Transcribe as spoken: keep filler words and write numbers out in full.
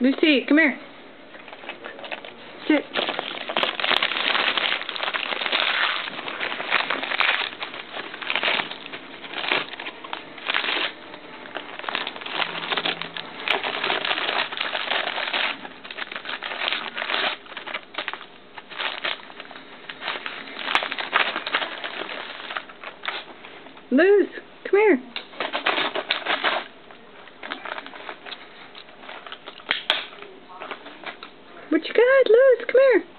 Lucy, come here. Sit. Luz, come here. What you got, Luz? Come here.